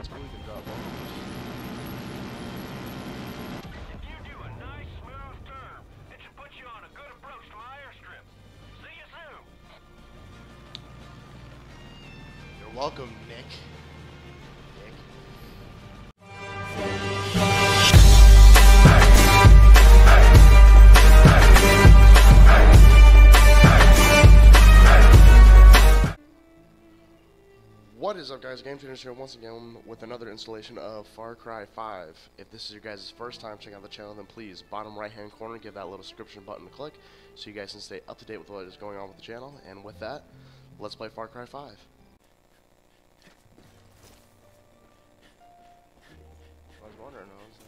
And we can drop bombs. If you do a nice smooth turn, it should put you on a good approach to my airstrip. See you soon. You're welcome, Nick. What is up, guys? Game Changers here once again with another installation of Far Cry 5. If this is your guys' first time checking out the channel, then please, bottom right hand corner, give that little subscription button a click so you guys can stay up to date with what is going on with the channel. And with that, let's play Far Cry 5. I was wondering,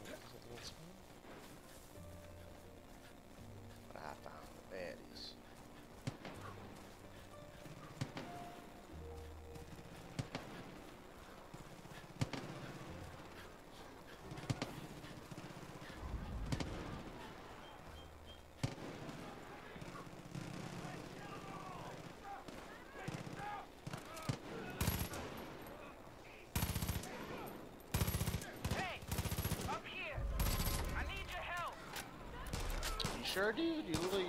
but I found the baddies. Sure, dude. You really.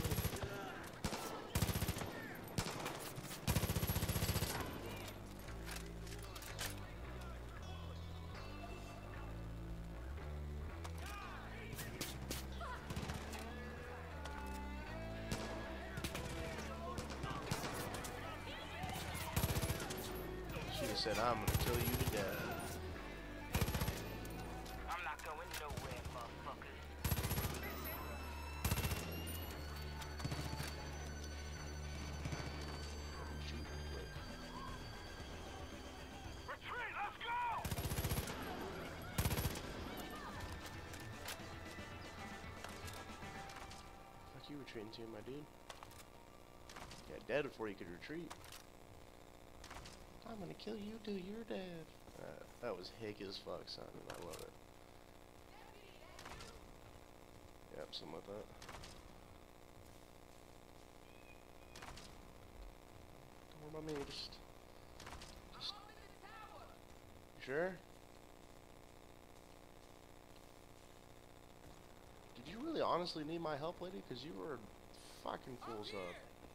She said, "I'm gonna kill you to death." I'm not going nowhere, motherfucker. Retreat, let's go! Fuck you retreating to, my dude. Got dead before you could retreat. I'm gonna kill you till you're dead. That was hick as fuck, son. I love it. Yep, something like that. Don't worry about me, just you sure? Did you really honestly need my help, lady? Because you were fucking fools up.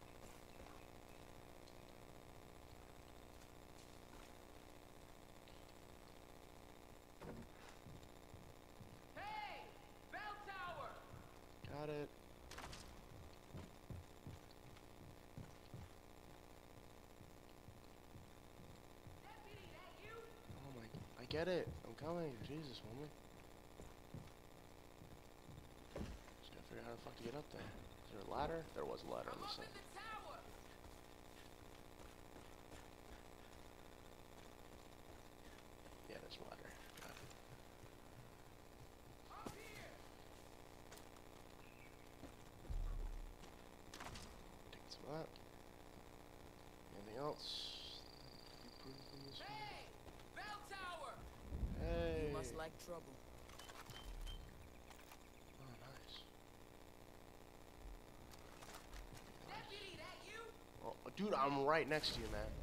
Hey! Bell tower! Got it. Deputy, that you? Oh my, I get it. I'm coming. Jesus, woman. Just gotta figure out how the fuck to get up there. Is there a ladder? There was a ladder on this side. The tower! Yeah, there's a ladder. Got it. Up here! Take some of that. Anything else? Improved in this one? Hey! Bell tower! Hey! You must like trouble. Oh, nice. Deputy, that you? Oh, dude, I'm right next to you, man.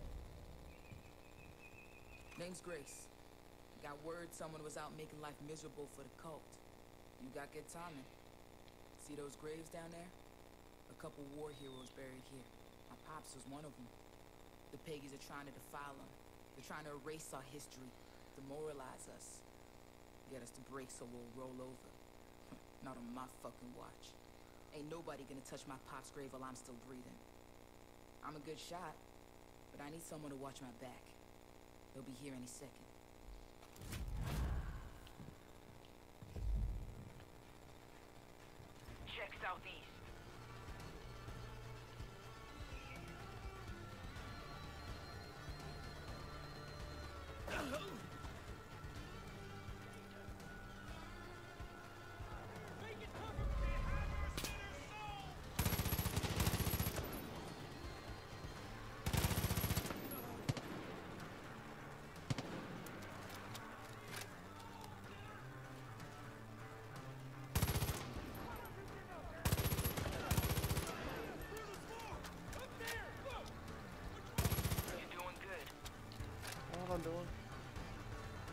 Name's Grace. Got word someone was out making life miserable for the cult. You got good timing. See those graves down there? A couple war heroes buried here. My pops was one of them. The Peggies are trying to defile them. They're trying to erase our history, demoralize us, get us to break so we'll roll over. Not on my fucking watch. Ain't nobody gonna touch my pop's grave while I'm still breathing. I'm a good shot, but I need someone to watch my back. They'll be here any second. Check southeast. I'm doing.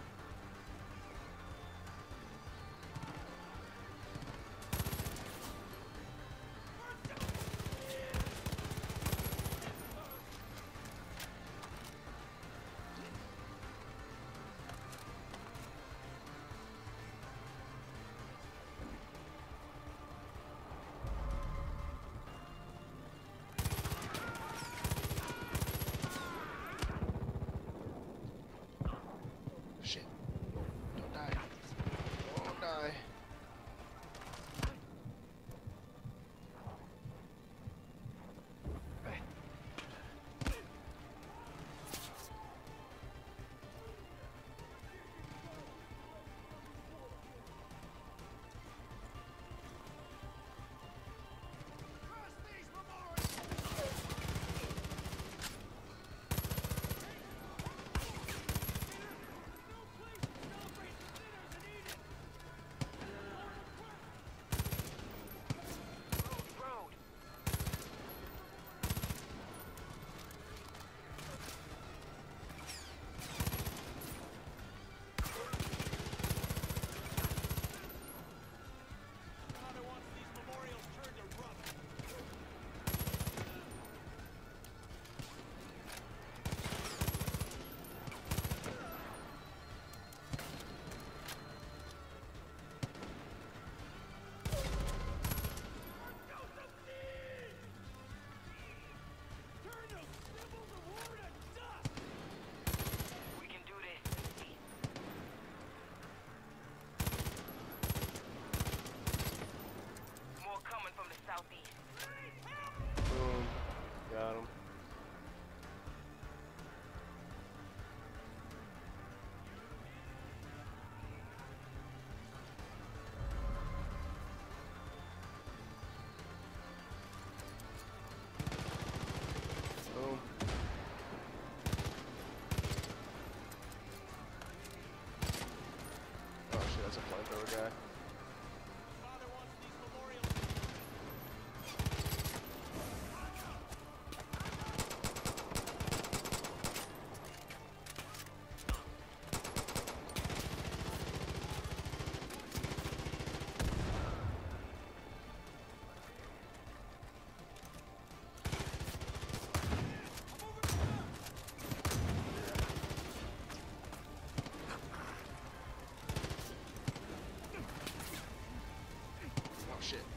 southeast. Boom. Got him. Boom. Oh shit, that's a flamethrower guy. Oh shit.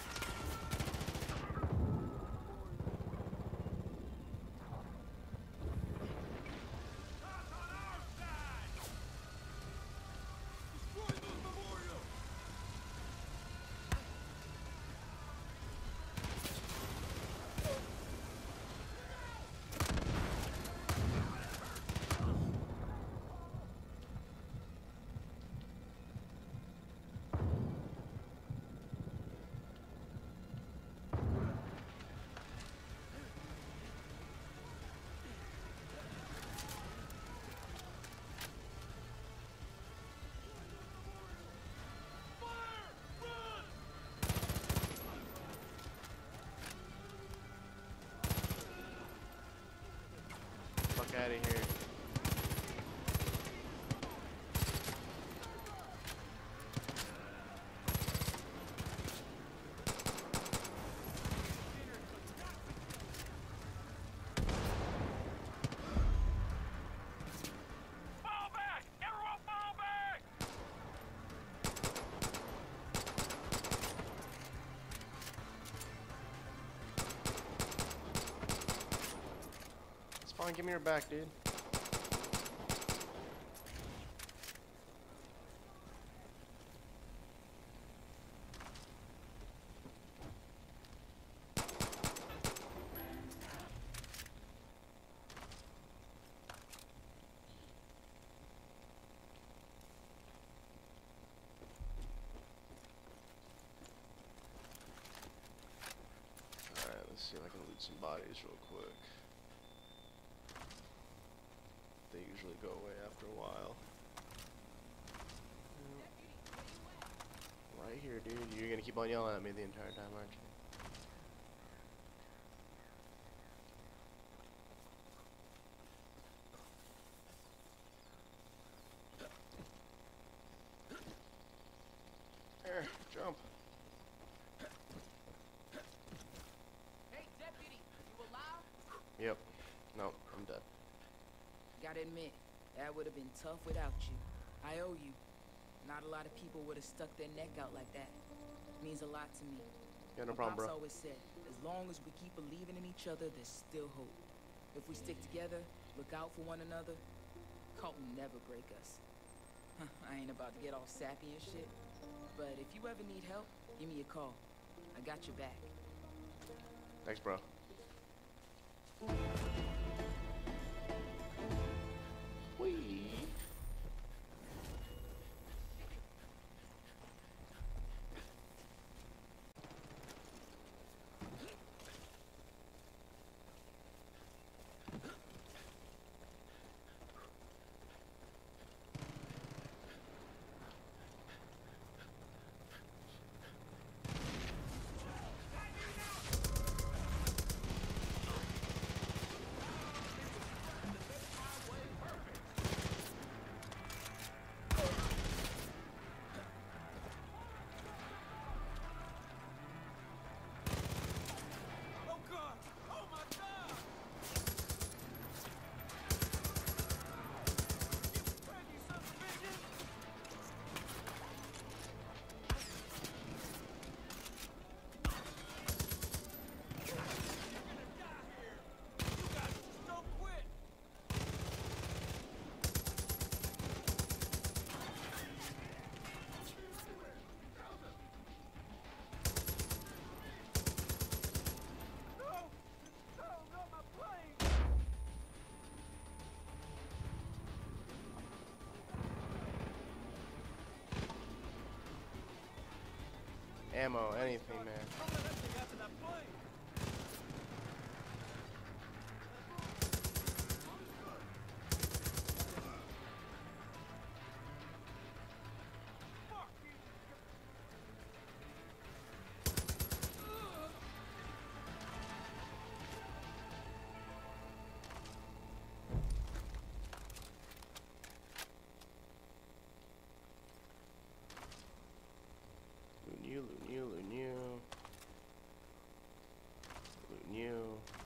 Fuck out of here. Fall back! Everyone fall back! It's fine, give me your back, dude. Alright, let's see if I can loot some bodies real quick. They usually go away after a while. Right here, dude. You're gonna keep on yelling at me the entire time, aren't you? There, jump. Hey, deputy, you alive? Yep. No, I'm dead. Gotta admit, that would have been tough without you. I owe you. Not a lot of people would have stuck their neck out like that. Means a lot to me. Yeah, no My problem, pops bro. always said, as long as we keep believing in each other, there's still hope. If we stick together, look out for one another, Cult will never break us. I ain't about to get all sappy and shit, but if you ever need help, give me a call. I got your back. Thanks, bro. Whee! ammo, anything, man. Don't let that thing after that plane. New.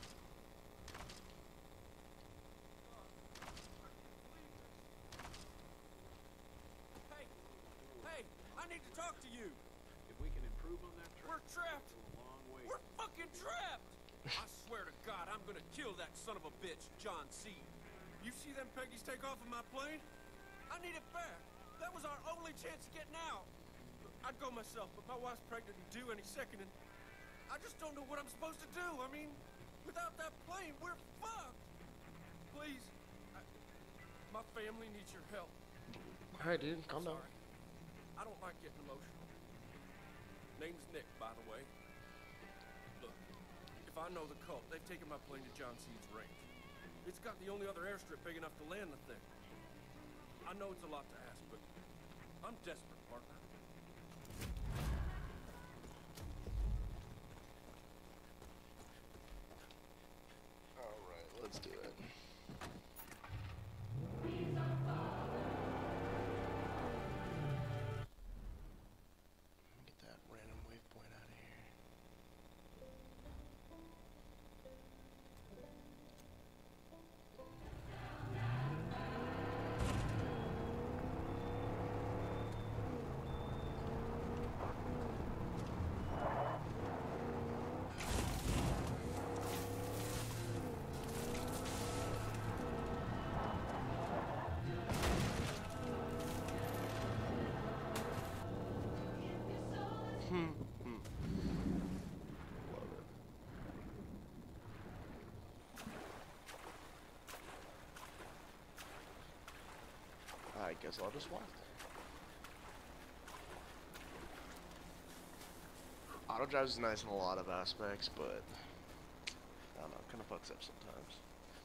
Hey, I need to talk to you. If we can improve on that track, We're trapped. we'll go a long way. We're fucking trapped. I swear to God, I'm gonna kill that son of a bitch, John C. You see them Peggies take off in my plane? I need it back. That was our only chance of getting out. I'd go myself, but my wife's pregnant and due any second, and I just don't know what I'm supposed to do. I mean, without that plane, we're fucked. Please, my family needs your help. Alright, dude, calm down. Sorry. I don't like getting emotional. Name's Nick, by the way. Look, if I know the cult, they've taken my plane to John C's range. It's got the only other airstrip big enough to land the thing. I know it's a lot to ask, but I'm desperate, partner. Alright, let's do it. Get that random waypoint out of here. I guess I'll just walk. Auto drive is nice in a lot of aspects, but I don't know, kind of fucks up sometimes.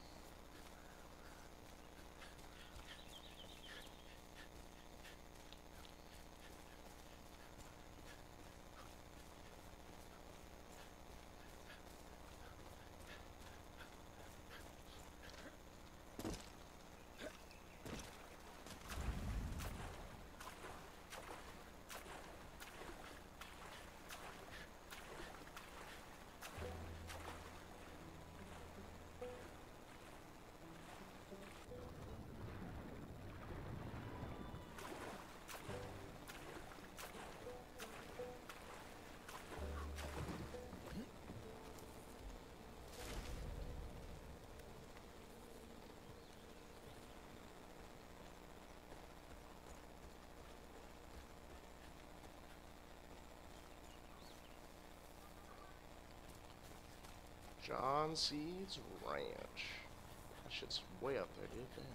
John C's Ranch. That shit's way up there, dude. Damn.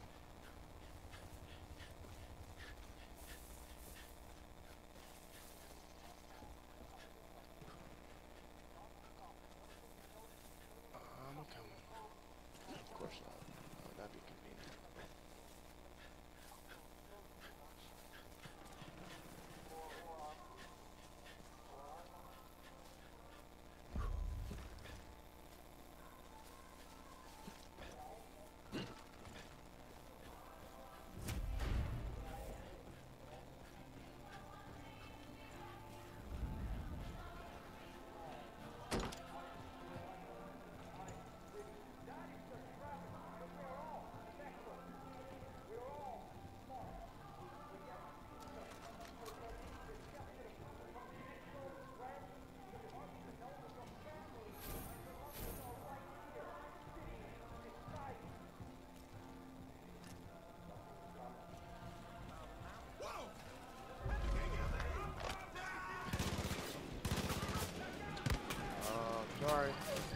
I'm coming. Of course not. Oh, that'd be convenient. Sorry.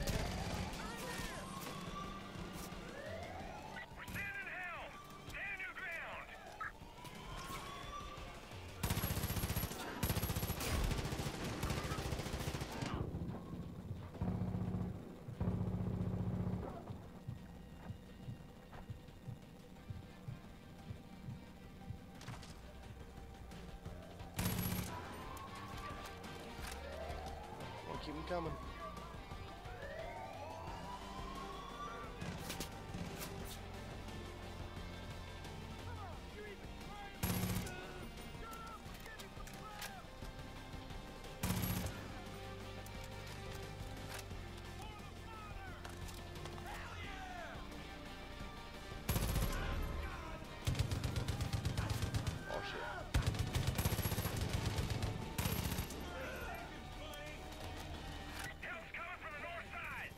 We're standing hell. Stand your ground. Keep them coming. Oh shit. Help's coming from the north side.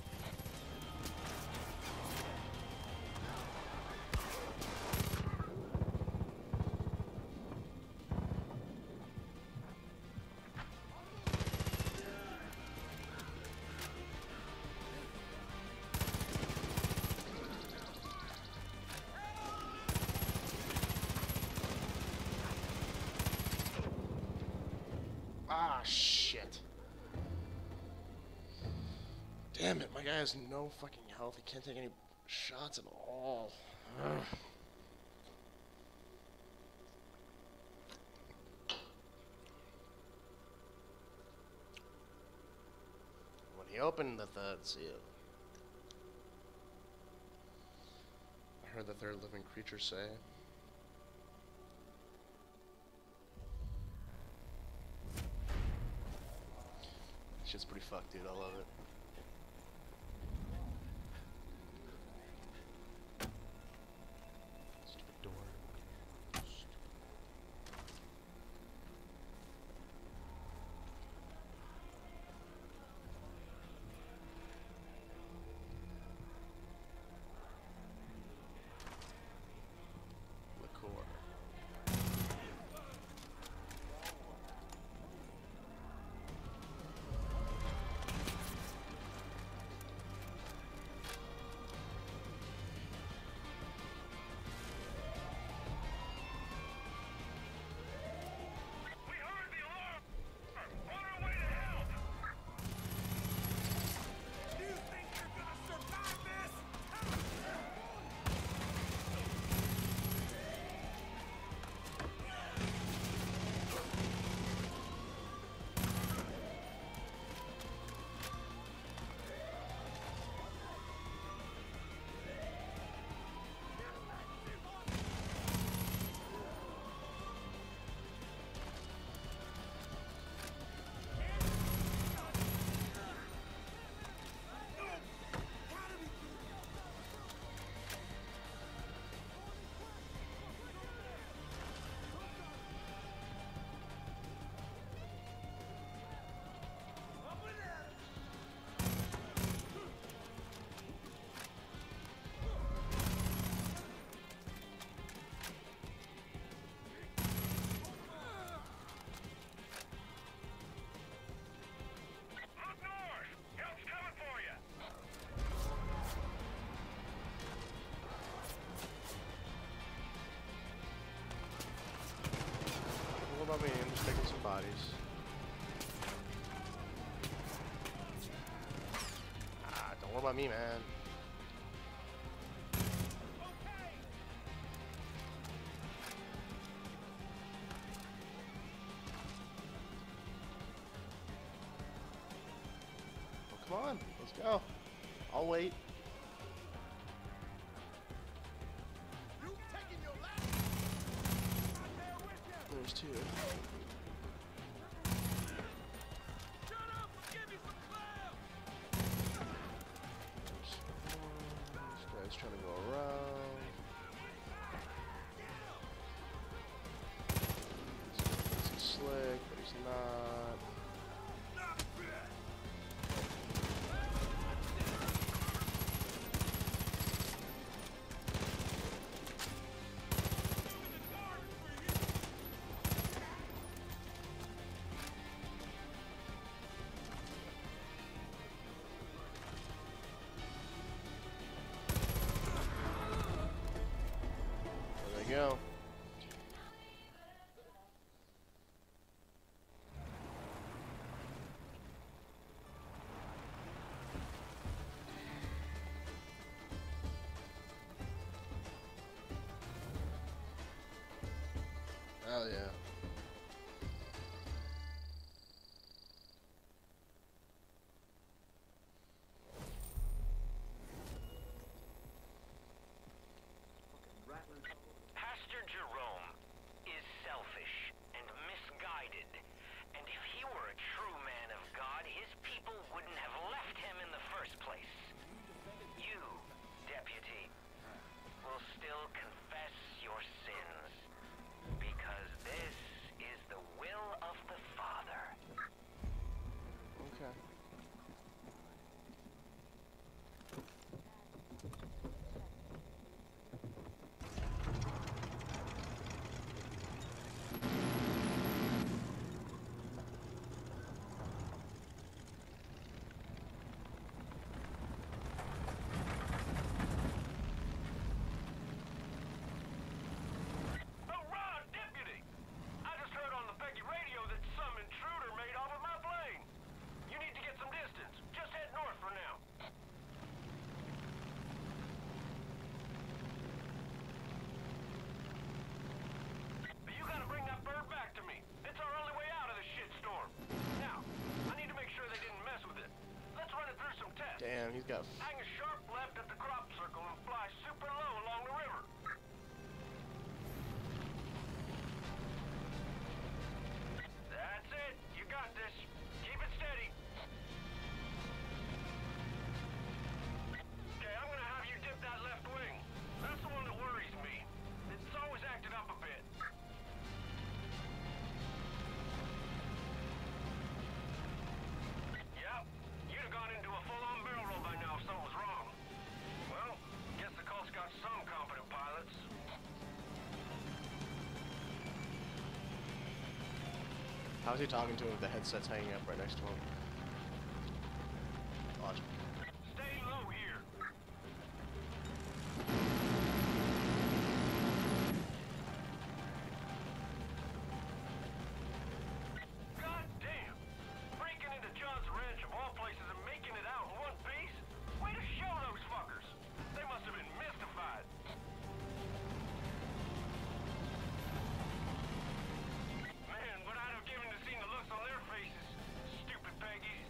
Ah, shit. Damn it, my guy has no fucking health. He can't take any shots at all. Ugh. When he opened the third seal, I heard the third living creature say, shit's pretty fucked, dude. I love it. Stupid door. Liqueur. We heard the alarm. On our way to help. Do you think you're gonna survive this? Look north. Help's coming for you. What about me? I'm just taking some bodies. Ah, don't worry about me, man. Oh, come on, let's go. I'll wait. There's two. There's one. This guy's trying to go around. He's slick, but he's not. There they go. Hell yeah. Damn, he's got. Hang a sharp left at the crop circle and fly super low along the river. That's it. You got this. Keep it steady. Okay, I'm gonna have you dip that left wing. That's the one that worries me. It's always acted up a bit. Yep. You'd have gone into a full-on barrel roll by now if something was wrong. Well, guess the Colt's got some competent pilots. How's he talking to him if the headset's hanging up right next to him? Watch. Stay low here. God damn! Breaking into John's ranch of all places and making it out in one piece? Way to show those fuckers! They must have been mystified. Man, what I'd have given to see the looks on their faces. Stupid Peggies.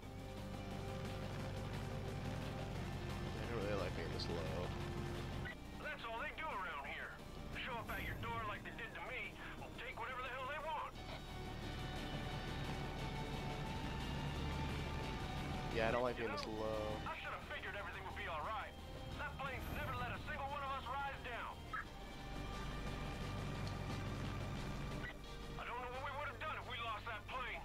They don't really like being this low. That's all they do around here. Show up at your door like they did to me and take whatever the hell they want. Yeah, I don't like being this low. I should have figured everything would be alright. That plane's never let a single one of us rise down. I don't know what we would have done if we lost that plane.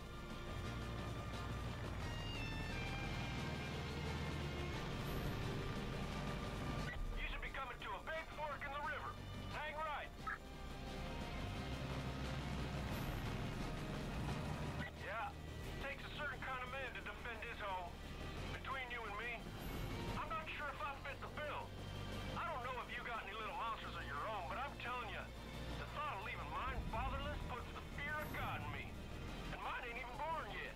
You should be coming to a big fork in the river. Hang right. Yeah, takes a certain kind of man to defend his home. Between you and me, I'm not sure if I fit the bill. I don't know if you got any little monsters of your own, but I'm telling you, the thought of leaving mine fatherless puts the fear of God in me. And mine ain't even born yet.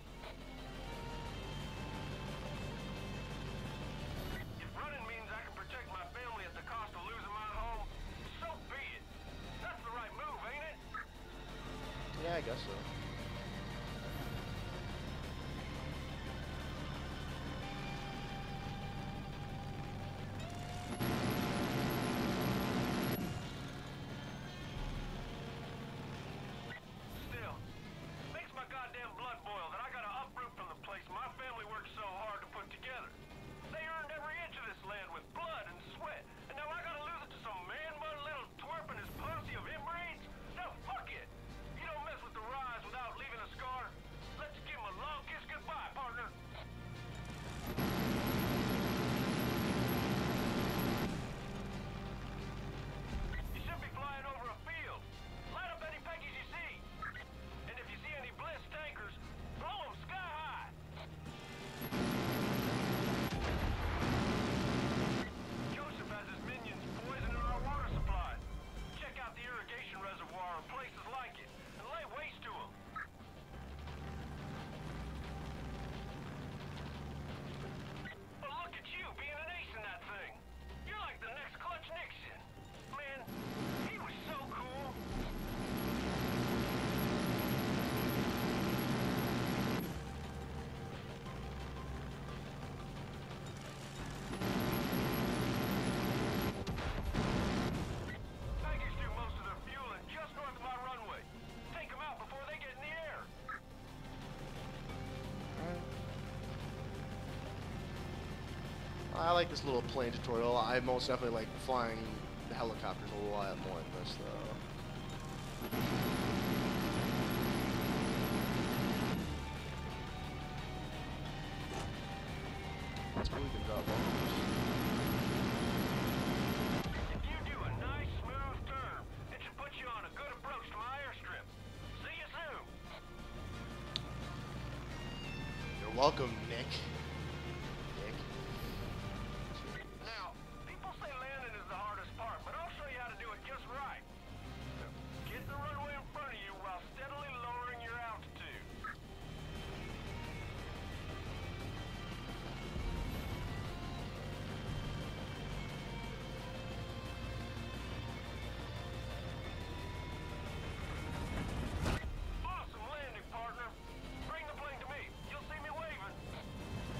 If running means I can protect my family at the cost of losing my home, so be it. That's the right move, ain't it? Yeah, I guess so. Still, makes my goddamn blood boil that I gotta uproot from the place my family worked so hard to put together. They earned every inch of this land with blood and sweat, and now I gotta lose it to some man-bun little twerp and his posse of inbreeds? Now fuck it! You don't mess with the rise without leaving a scar. Let's give him a long kiss goodbye, partner. You should be flying over a field. Light up any Peggies you see. And if you see any Bliss tankers, blow them sky high. Joseph has his minions poisoning our water supply. Check out the irrigation reservoir and places like it, and lay waste to them. But look at you being an ace in that thing. You're like the next Clutch Nixon. Man, he was so cool. Peggies do most of their fueling just north of my runway. Take them out before they get in the air. I like this little plane tutorial. I most definitely like flying the helicopters a lot more than this, though. That's cool, we can drop bombs. If you do a nice smooth turn, it should put you on a good approach to my airstrip. See you soon. You're welcome, Nick. Nick. Now, people say landing is the hardest part, but I'll show you how to do it just right. Get the runway in front of you while steadily lowering your altitude. Awesome landing, partner. Bring the plane to me. You'll see me waving.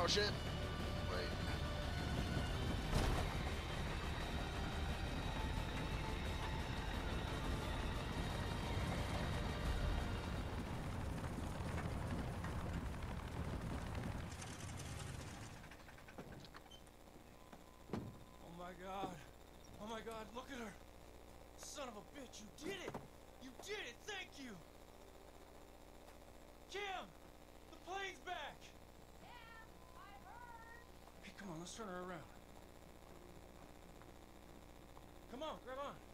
Oh shit. Wait. Oh my god, look at her. Son of a bitch, you did it. You did it, thank you. Kim, the plane's back. Hey, come on, let's turn her around. Come on, grab on.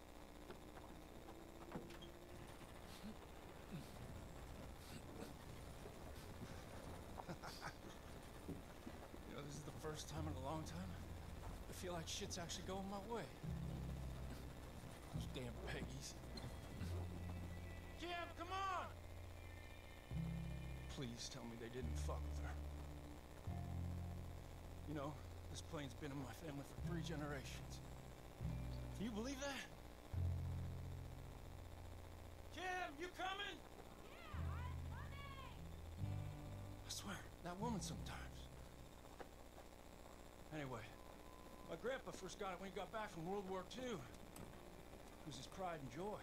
You know, this is the first time in a long time I feel like shit's actually going my way. Those damn Peggies. Kim, come on! Please tell me they didn't fuck with her. You know, this plane's been in my family for 3 generations. Can you believe that? Kim, you coming? Yeah, I'm coming! I swear, that woman sometimes. Anyway, my grandpa first got it when he got back from World War II. It was his pride and joy.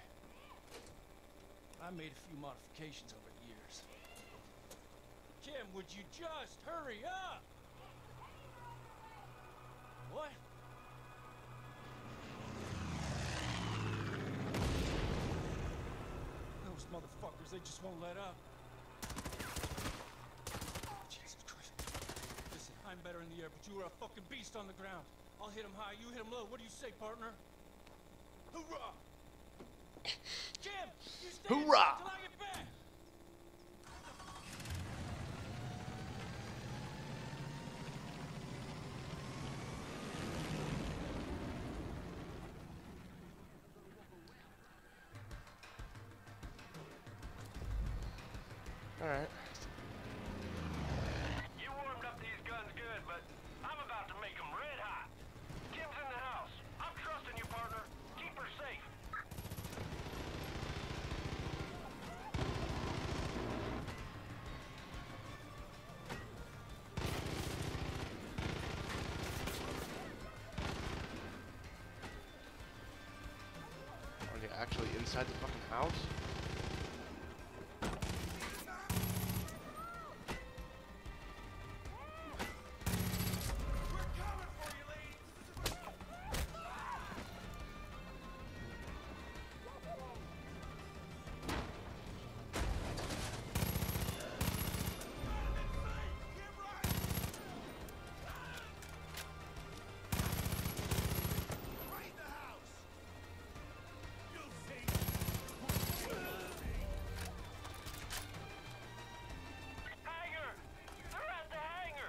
I made a few modifications over the years. Kim, would you just hurry up? What? Those motherfuckers, they just won't let up. Jesus Christ. Listen, I'm better in the air, but you are a fucking beast on the ground. I'll hit him high, you hit him low. What do you say, partner? Hoorah! Jim, you stay Hoorah! until I get back! Alright. You warmed up these guns good, but I'm about to make them red hot. Kim's in the house. I'm trusting you, partner. Keep her safe. Are they actually inside the fucking house? We're coming for you, ladies! Hangar! They're at the hangar!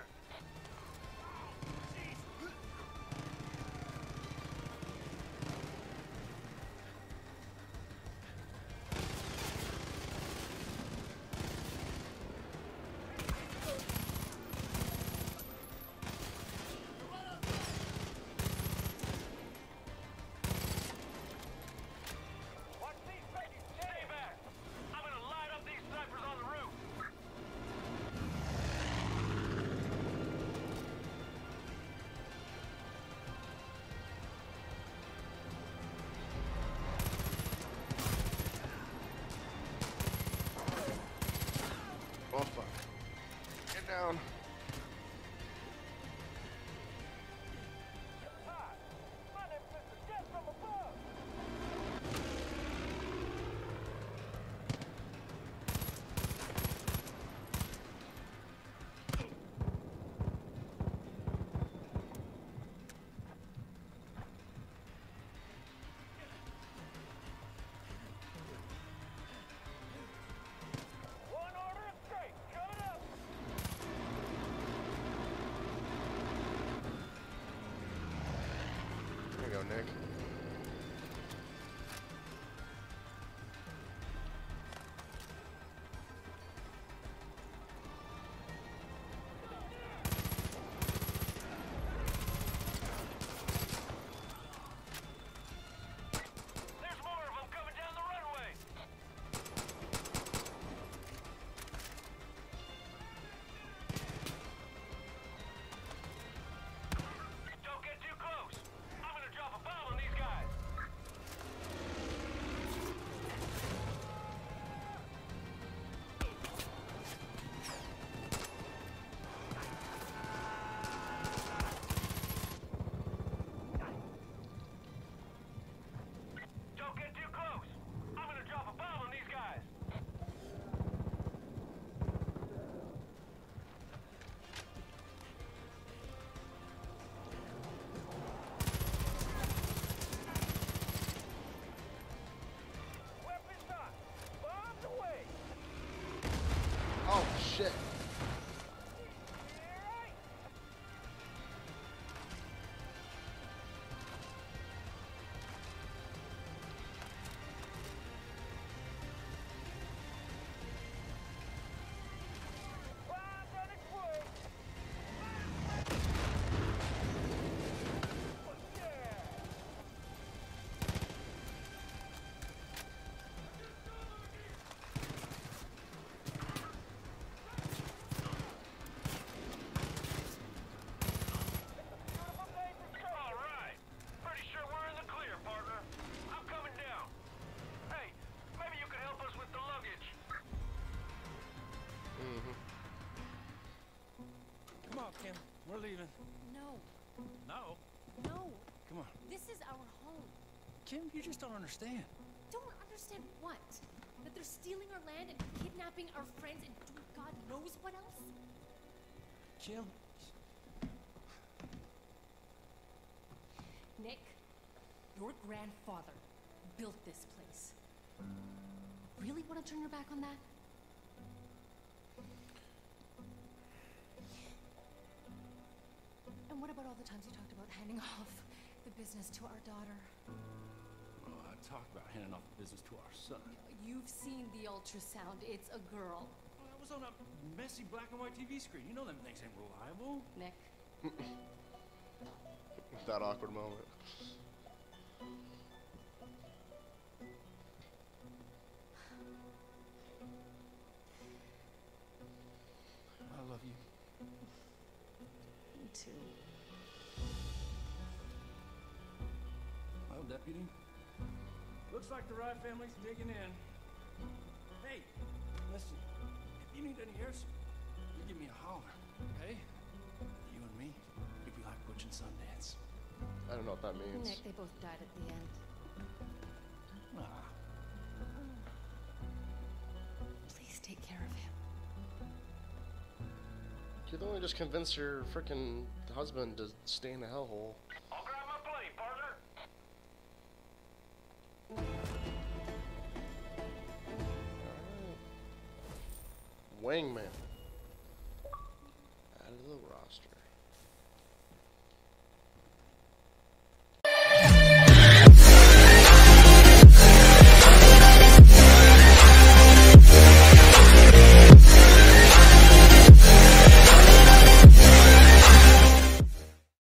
Watch these babies! Stay back! I'm gonna light up these snipers on the roof! Oh fuck. Get down. Hi! My name's Mr. Death from above! One order of straight, coming up! There you go, Nick. There's more of them coming down the runway! We're leaving. No, No. no. Come on. This is our home. Kim, you just don't understand. Don't understand what? That they're stealing our land and kidnapping our friends and doing God knows what else? Kim. Nick, your grandfather built this place. Really want to turn your back on that? And what about all the times you talked about handing off the business to our daughter? Well, I talked about handing off the business to our son. You've seen the ultrasound. It's a girl. Well, that was on a messy black and white TV screen. You know them things ain't reliable. Nick, That awkward moment. I love you. me too. Well, Deputy, looks like the Rye family's digging in. Hey, listen, if you need any airs, you give me a holler, okay? You and me, we'd be like Butch and Sundance. I don't know what that means. Nick, they both died at the end. Ah, Please take care of him. You're the one who just convinced your freaking husband to stay in the hellhole. I'll grab my plane, partner. Wingman. Add to the roster.